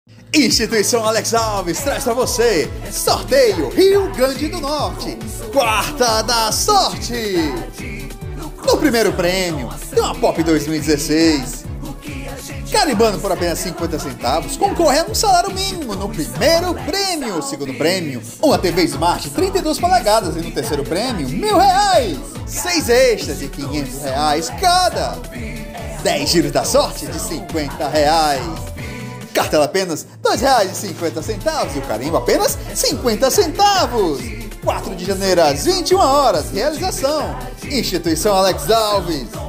Instituição Alex Alves traz para você Sorteio Rio Grande do Norte, Quarta da Sorte. No primeiro prêmio tem uma Pop 2016, carimbando por apenas 50 centavos, concorrendo um salário mínimo no primeiro prêmio. Segundo prêmio, uma TV Smart 32 polegadas e no terceiro prêmio, R$1.000. 6 extras de R$500 cada. 10 giros da sorte de R$50. Cartela apenas R$2,50 e o carimbo apenas 50 centavos. 4 de janeiro às 21 horas. Realização: Instituição Alex Alves.